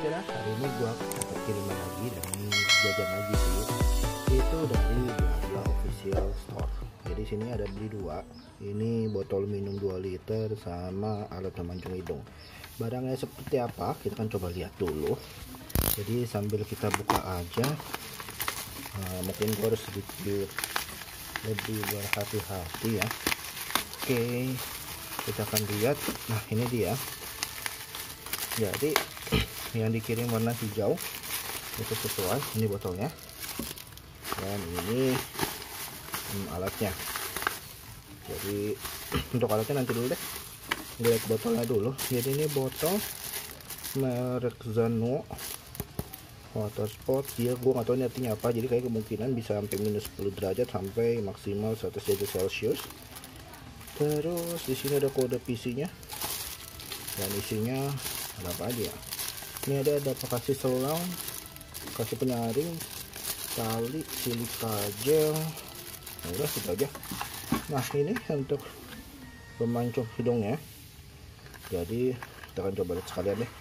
kira hari ini gua dapat kiriman lagi dari jajan lagi sih. Itu dari Blabla Official Store. Jadi sini ada beli dua. Ini botol minum 2 liter sama alat pemancung hidung. Barangnya seperti apa? Kita kan coba lihat dulu. Jadi sambil kita buka aja. Mungkin gua harus sedikit lebih berhati-hati ya. Oke, kita akan lihat. Nah, ini dia. Jadi yang dikirim warna hijau itu sesuai. Ini botolnya dan ini alatnya. Jadi untuk alatnya nanti dulu deh, lihat botolnya dulu. Jadi ini botol merek Zano water sport. Dia gua nggak tahu ini artinya apa, jadi kayak kemungkinan bisa sampai minus 10 derajat sampai maksimal 100 derajat Celcius. Terus di sini ada kode PC nya dan isinya ada apa aja ya. Ini ada kasih selang, kasih penyaring, tali, silika gel. Nah, udah gitu aja. Nah, ini untuk pemancung hidungnya. Jadi kita akan coba lihat sekalian deh.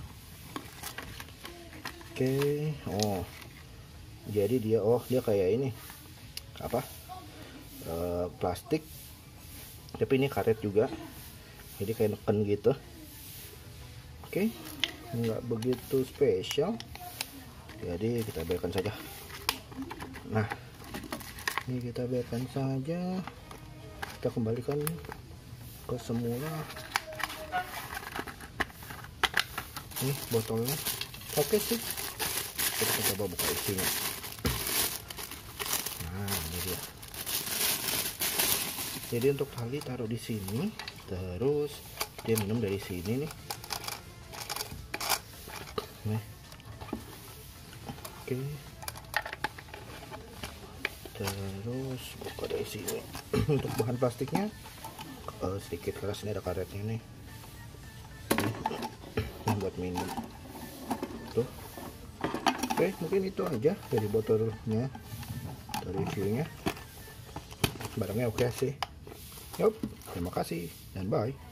Oke. Oh, jadi dia kayak ini apa, plastik, tapi ini karet juga, jadi kayak neken gitu. Oke, nggak begitu spesial, jadi kita biarkan saja. Nah, ini kita biarkan saja, kita kembalikan ke semula. Ini botolnya oke sih. Kita coba buka isinya. Nah, ini dia. Jadi untuk tali taruh di sini, terus dia minum dari sini nih. Nih. Oke. Terus buka dari sini. Untuk bahan plastiknya sedikit keras, ini ada karetnya nih. Ini buat minum. Tuh. Oke, mungkin itu aja dari botolnya, dari reviewnya. Barangnya oke sih. Yup, terima kasih dan bye.